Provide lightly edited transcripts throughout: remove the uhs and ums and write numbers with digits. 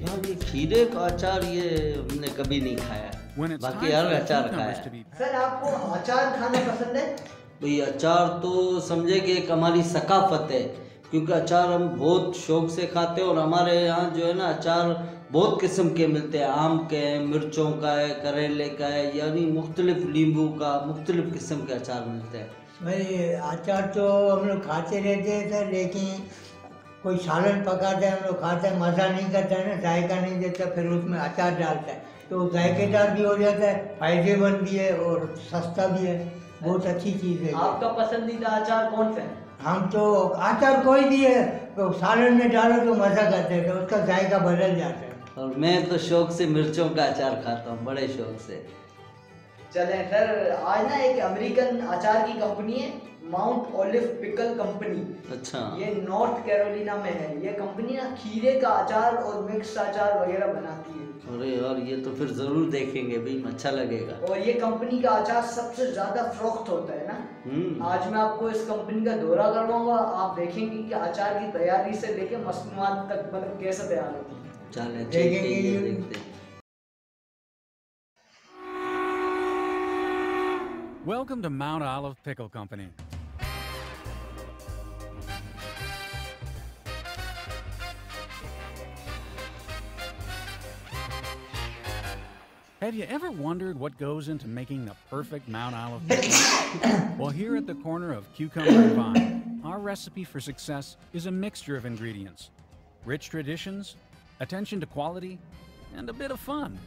यार ये खीरे का अचार ये हमने कभी नहीं खाया, बाकी हर अचार खाया है। सर आपको अचार खाना पसंद है? भाई अचार तो समझे कि एक हमारी सकाफत है, क्योंकि अचार हम बहुत शौक से खाते हैं और हमारे यहाँ जो है ना अचार बहुत किस्म के मिलते हैं, आम के हैं, मिर्चों का है, करेले का है, यानी मुख्तलिफ नींबू का, मुख्तलिफ किस्म के अचार मिलते हैं। भाई अचार तो हम लोग खाते रहते हैं सर, लेकिन कोई सालन पकाता है हम लोग खाते हैं, मज़ा नहीं करता है ना, जायका नहीं देता, फिर उसमें अचार डालता है तो जायकेदार भी हो जाता है, फायदेमंद भी है और सस्ता भी है, बहुत अच्छी चीज़ है। आपका पसंदीदा अचार कौन सा है? हम तो अचार कोई भी है तो सालन में डालो तो मज़ा करते हैं, तो उसका जायका बदल जाता है। और मैं तो शौक से मिर्चों का अचार खाता हूँ, बड़े शौक से। चले सर, आज ना एक अमेरिकन अचार की कंपनी है, माउंट ओलिव पिकल कंपनी। अच्छा। ये नॉर्थ कैरोलिना में है। ये कंपनी ना खीरे का अचार और मिक्स अचार वगैरह बनाती है। अरे यार ये तो फिर जरूर देखेंगे भाई, अच्छा लगेगा। और ये कंपनी का अचार सबसे ज्यादा फरोख्त होता है ना। आज मैं आपको इस कंपनी का दौरा करवाऊंगा, आप देखेंगे कि अचार की तैयारी से लेके मसनूआत तक मतलब कैसे तैयार होती है। चले देखते। Welcome to Mount Olive Pickle Company. Have you ever wondered what goes into making the perfect Mount Olive pickle? Well, here at the corner of Cucumber and Vine, our recipe for success is a mixture of ingredients, rich traditions, attention to quality, and a bit of fun.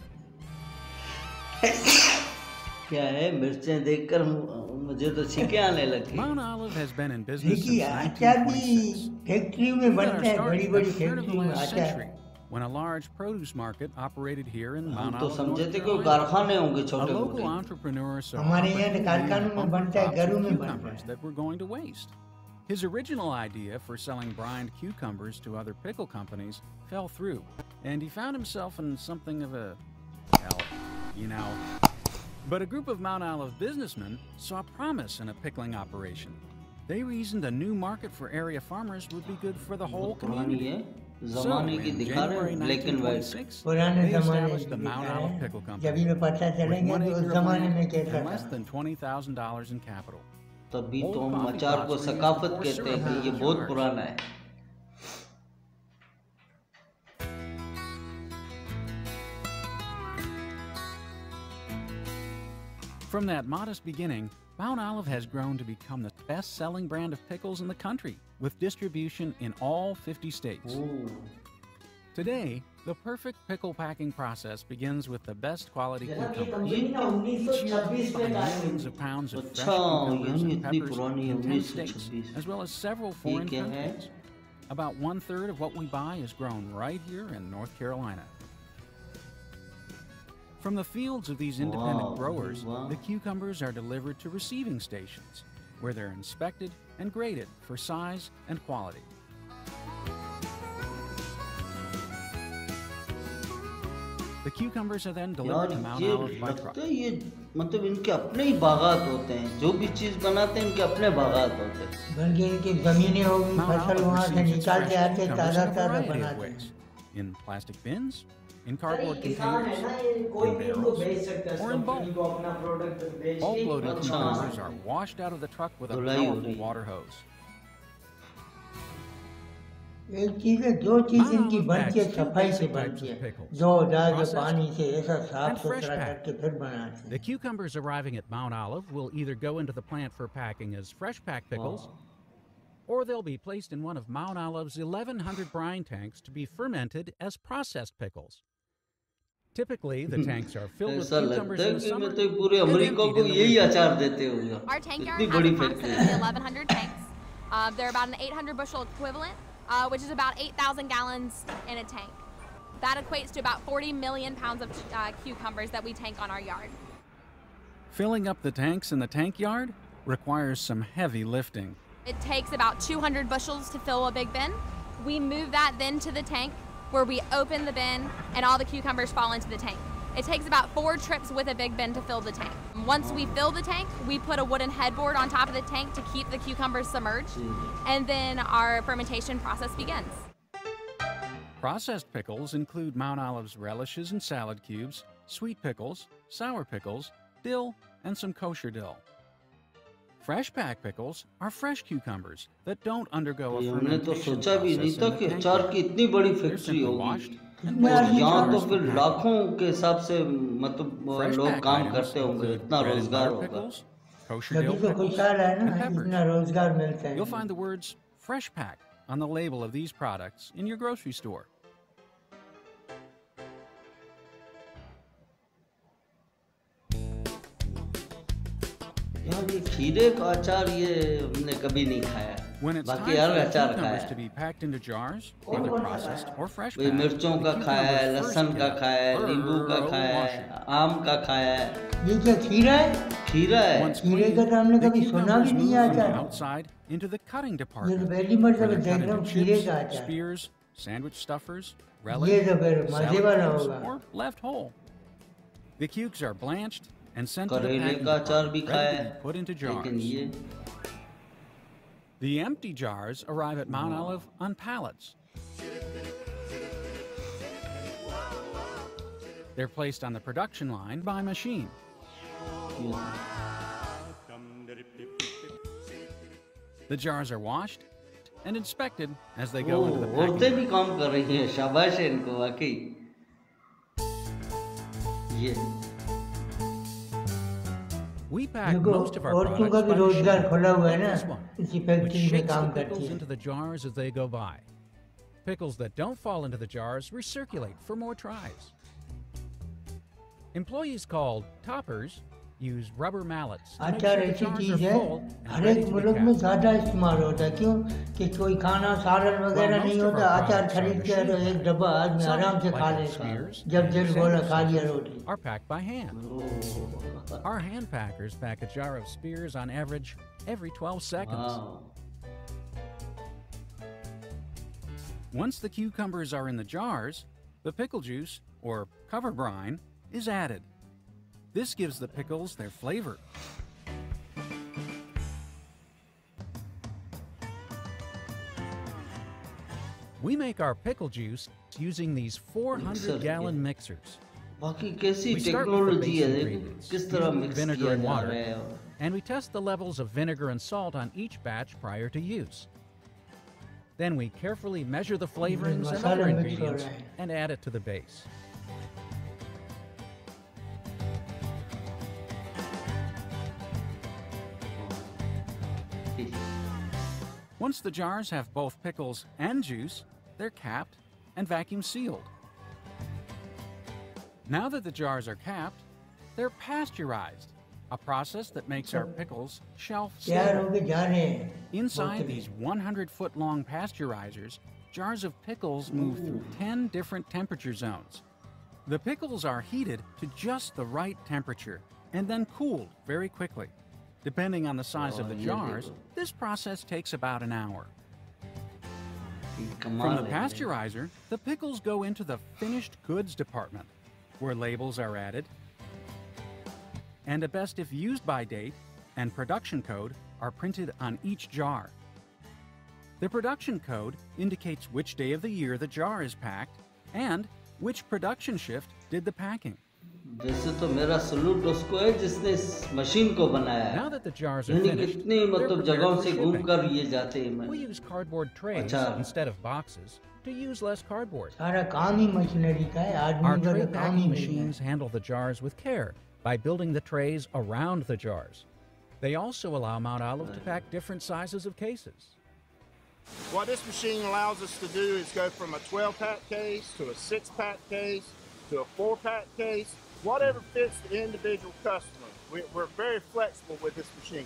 क्या है, मिर्चें देखकर मुझे तो छींके आने लगी। Mount Olive has been in business देखिए since अचार भी 1926. फैक्ट्री में बनता है, बड़ी बड़ी फैक्ट्री में अचार। When a large produce market operated here in Mount हम तो Olive, समझे North थे कि Carolina. कारखाने होंगे A छोटे local मोटे। entrepreneur saw हमारे यहाँ तो opportunity कारखानों in में bumper बनता है, crops घरों of में बनता cucumbers है। that were going to waste. His original idea for selling brined cucumbers to other pickle companies fell through, and he found himself in something of a, well, you know. But a group of Mount Olive businessmen saw promise in a pickling operation. They reasoned a new market for area farmers would be good for the whole community. So, in January 1926, they established the Mount Olive Pickle Company with 1 acre of land and less than $20,000 in capital. तभी तो हम अचार को सकाफत कहते हैं कि ये बहुत पुराना है। From that modest beginning, Mount Olive has grown to become the best-selling brand of pickles in the country, with distribution in all 50 states. Ooh. Today, the perfect pickle packing process begins with the best quality जनाब, ये cucumbers. Company ना Each year, 1926 we में buy कायम millions हुई। of pounds of fresh अच्छा, cucumbers यानी and इतनी peppers पुरानी है, in 10 states, 1926। as well as several foreign ठीक है। countries. About 1/3 of what we buy is grown right here in North Carolina. From the fields of these independent growers, the cucumbers are delivered to receiving stations, where they're inspected and graded for size and quality. The cucumbers are then delivered to Mount Olive by truck. लगता है ये मतलब इनके अपने ही बागात होते हैं, जो भी चीज बनाते हैं इनके अपने बागात होते हैं। बल्कि इनकी जमीनें होगी, Mount फसल Olive वहाँ से receives its निकाल के fresh आते, cucumbers ताज़ा in a ताज़ा variety of बनाते हैं। ways. In plastic bins, in sir, cardboard ये किसान है containers, ना, ये कोई in भी इनको barrels, बेच सकता है, इस or in कंपनी bulk. को अपना प्रोडक्ट बेच के Bulk-loaded अपना cucumbers are washed out of the truck with a धुलाई हो powerful रही है। water hose. एक चीज है, दो चीज इनकी बनती है, Pickles, two सफाई से basic types बनती of है, pickles. धो डाल के Processed पानी से ऐसा साफ and fresh सुथरा packed. करके फिर बनाते हैं। The cucumbers arriving at Mount Olive will either go into the plant for packing as fresh packed pickles, or they'll be placed in one of Mount Olive's 1,100 brine tanks to be fermented as processed pickles. Typically, the tanks are filled with ऐसा cucumbers लगता है in the कि summer मैं तो पूरे and America emptied को in the यही winter. अचार देते होंगे। Our tank इतनी yard बड़ी has फैक्ट्री approximately है। 1,100 tanks. They're about an 800 bushel equivalent, which is about 8,000 gallons in a tank. That equates to about 40 million pounds of cucumbers that we tank on our yard. Filling up the tanks in the tank yard requires some heavy lifting. It takes about 200 bushels to fill a big bin. We move that then to the tank where we open the bin and all the cucumbers fall into the tank. It takes about 4 trips with a big bin to fill the tank. Once we fill the tank, we put a wooden headboard on top of the tank to keep the cucumbers submerged, and then our fermentation process begins. Processed pickles include Mount Olive's relishes and salad cubes, sweet pickles, sour pickles, dill, and some kosher dill. Fresh pack pickles are fresh cucumbers that don't undergo a हमने तो fermentation सोचा भी नहीं process था in the कि tank. अचार की इतनी बड़ी They're फैक्ट्री simply होगी washed and कितने poured आदमी in यहाँ तो jars फिर for packing. लाखों के हिसाब से मतलब Fresh लोग pack काम items करते होंगे include इतना bread and रोजगार butter होगा pickles, kosher तभी dill तो pickles, खुशहाल है and ना, peppers. इतना रोजगार मिलता है। You'll find the words Fresh Pack on the label of these products in your grocery store. यार ये खीरे का अचार ये हमने कभी नहीं खाया When it's time बाकी for हर the अचार cucumbers खाया to be packed into jars, whether processed or fresh कोई packed, मिर्चों का the खाया है cucumbers लहसुन first का get खाया है a नींबू का thorough खाया washing. है आम का खाया है ये क्या खीरा है? खीरा है Once खीरे का cleaned, तो हमने the कभी सुना cucumbers भी नहीं move from the अचार। outside into the cutting ये तो department, पहली where मर्तबा they're देख cut रहा हूँ into खीरे chips, का अचार। spears, sandwich stuffers, ये relish, तो फिर मजे salad वाला cubes, होगा। or left whole. The cukes are blanched and sent to the करेले packing का अचार भी department, खाया ready to है be put into लेकिन jars. ये The empty jars arrive at Mount Olive on pallets. They're placed on the production line by machine. The jars are washed and inspected as they go into the औरतें packing. भी काम कर रही हैं शाबाश है इनको वाकई ये We pack देखो most of our औरतों का products भी by रोजगार machine, खुला हुआ है like ना, this one, इसी which फैक्ट्री में shakes the काम करती pickles है। into the jars as they go by. Pickles that don't fall into the jars recirculate for more tries. Employees called toppers use rubber mallets to make अचार sure the ऐसी jars चीज are है full and her ready एक to be मुल्क में capped. ज्यादा इस्तेमाल होता है क्यों कि कोई खाना सालन वगैरह नहीं most of होता our अचार products are खरीद के तो machine एक डब्बा आदमी Some, आराम से like खा our लेता spears जब and दिल बोला sandwich खा लिया stuffers, roti. are packed by hand. Our hand packers pack a jar of spears on average every 12 seconds. हाँ Once the cucumbers are in the jars, the pickle juice, or cover brine, is added. This gives the pickles their flavor. We make our pickle juice using these 400-gallon mixers. बाकी कैसी We start with the technology base है देखो ingredients, किस तरह usually mix vinegar किया and जा water, रहा है and we test the levels of vinegar and salt on each batch prior to use. Then we carefully measure the flavorings and other masala mix हो ingredients रहा है। and add it to the base. Once the jars have both pickles and juice, they're capped and vacuum sealed. Now that the jars are capped, they're pasteurized, a process that makes our pickles shelf तैयार stable. होके जा रहे हैं Inside बोतल में। these 100-foot-long pasteurizers, jars of pickles move through 10 different temperature zones. The pickles are heated to just the right temperature and then cooled very quickly. Depending on the size of the Oh, yeah, jars, देखो। this process takes about an hour. From कमाल the है pasteurizer, the pickles go into the finished goods department, where labels are added, and a best if used by date and production code are printed on each jar. The production code indicates which day of the year the jar is packed and which production shift did the packing. वैसे तो मेरा salute उसको है जिसने इस machine को बनाया है Now that the jars are यानी finished, कितनी they're मतलब prepared जगहों for से घूम shipping. कर ये जाते हैं We use cardboard trays अच्छा। instead of boxes to use less cardboard. सारा काम ही मशीनरी का है Our आदमी का tray तो काम ही packing नहीं है। machines handle the jars with care by building the trays around the jars. They also allow Mount Olive to pack different sizes of cases. What this machine allows us to do is go from a 12-pack case to a 6-pack case to a 4-pack case, whatever fits the individual customer. We're very flexible with this machine.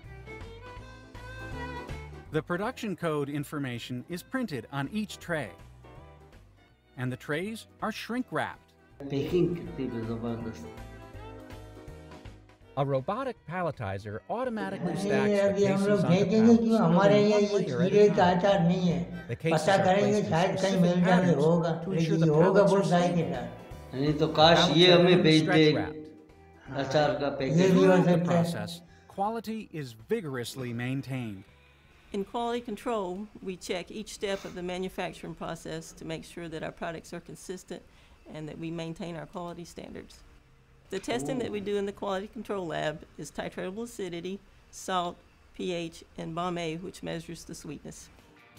The production code information is printed on each tray, and the trays are shrink wrapped. Packing कितनी भी जबरदस्त A robotic palletizer automatically अरे stacks the अभी हम cases लोग on the देखेंगे pallets, क्यों हमारे building यहाँ one ये layer at खीरे a का time. अचार नहीं है The cases पता are करेंगे placed in शायद कहीं specific मिल जाए patterns होगा to ensure लेकिन the ये होगा pallets वो are जाए stable. के साथ नहीं तो काश Pallets ये are हमें then भेज दे stretch wrapped. अचार का ये पैकेट भी हो Throughout the सकता है process, quality is vigorously maintained. In quality control, we check each step of the manufacturing process to make sure that our products are consistent and that we maintain our quality standards. The testing that we do in the quality control lab is titratable acidity, salt, pH, and Bomb-A, which measures the sweetness.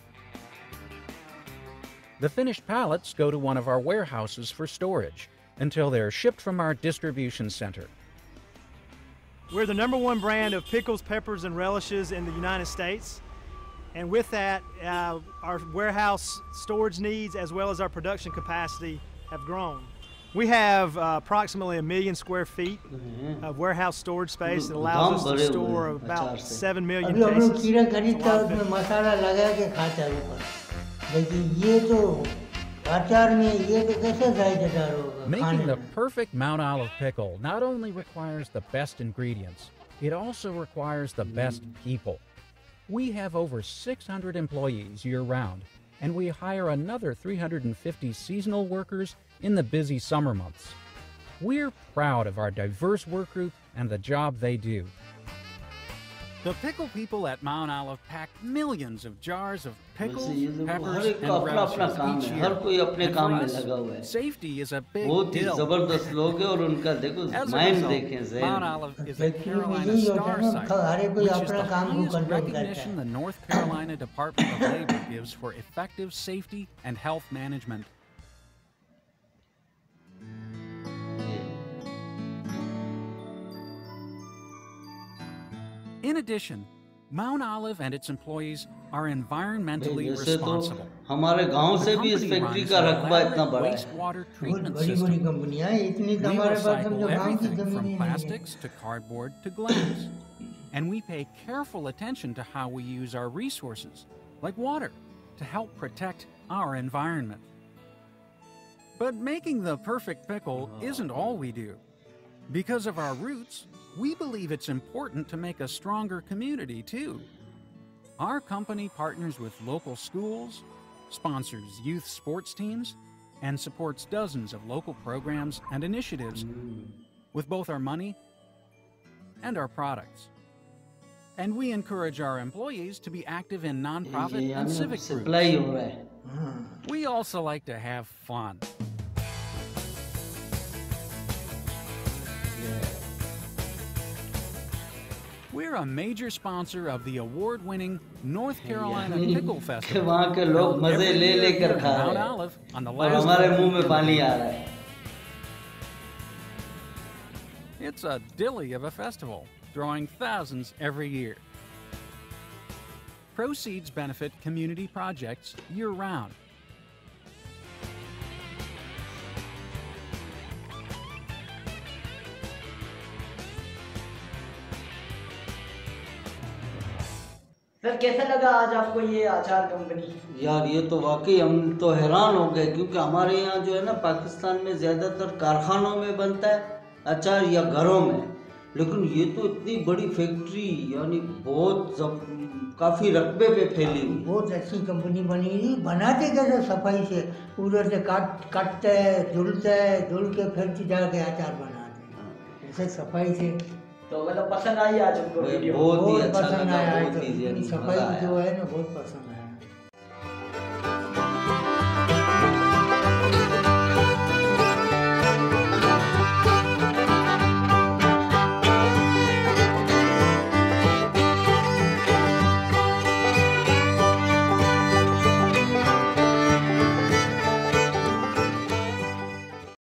The finished pallets go to one of our warehouses for storage until they're shipped from our distribution center. We're the #1 brand of pickles, peppers, and relishes in the United States. And with that, our warehouse storage needs as well as our production capacity have grown. We have approximately 1 million square feet of warehouse storage space that allows us to store about 7 million अभी हम लोग cases. कीड़ा खरीदता है उसमें मसाला लगा के खाता है ऊपर, लेकिन ये तो अचार में ये तो कैसे जायकेदार होगा Making खाने the में। perfect Mount Olive pickle not only requires the best ingredients, it also requires the best people. We have over 600 employees year-round, and we hire another 350 seasonal workers in the busy summer months. We're proud of our diverse work group and the job they do. The pickle people at Mount Olive pack millions of jars of pickles, वैसे ये देखो, peppers, हर एक and का अपना अपना relishes काम each है, year. हर कोई अपने And काम for में us, लगा हुआ है। safety is a big बहुत ही deal. जबरदस्त लोग हैं और उनका देखो As a माइंड result, देखें Mount ज़हन। Olive is a फैक्ट्री में Carolina यही होता Star है ना, site, हर एक कोई which is अपना the काम को highest कंट्रोल करता recognition है। the North Carolina Department of Labor gives for effective safety and health management. In addition, Mount Olive and its employees are environmentally वैसे तो responsible. हमारे गांव The से भी इस company फैक्ट्री runs का an रकबा इतना elaborate बड़ा है। wastewater बहुत treatment बड़ी बड़ी system. कंपनियां हैं, इतनी तो We हमारे पास समझो recycle गांव की everything जमीन from ही नहीं है। plastics to cardboard to glass. And we pay careful attention to how we use our resources, like water, to help protect our environment. But making the perfect pickle isn't all we do. Because of our roots, we believe it's important to make a stronger community too. Our company partners with local schools, sponsors youth sports teams, and supports dozens of local programs and initiatives with both our money and our products. And we encourage our employees to be active in nonprofit ये and यानी civic supply groups. हो रहा है। We also like to have fun. We're a major sponsor of the award-winning North Carolina यानी Pickle कि Festival. वहाँ के लोग held मजे every ले year लेकर here in खा Mount रहे हैं Olive on the और last हमारे weekend मुंह में of पानी the आ year. रहा है। It's a dilly of a festival, drawing thousands every year. Proceeds benefit community projects year-round. Sir कैसा लगा आज आपको ये अचार कंपनी? यार ये तो वाकई हम तो हैरान हो गए क्योंकि हमारे यहाँ जो है ना पाकिस्तान में ज़्यादातर कारखानों में बनता है अचार या घरों में, लेकिन ये तो इतनी बड़ी फैक्ट्री यानी बहुत काफ़ी रकबे पे फैली हुई। बहुत अच्छी कंपनी बनी हुई। बनाते कैसे सफाई से, उधर से काटते हैं, धुल के फिर जाके अचार बनाते हैं ऐसे सफाई से। तो मतलब पसंद आई आज हमको वीडियो? बहुत ही अच्छा पसंद लगा, आया, बहुत ही सफाई मज़ा आया। जो है ना बहुत पसंद आया।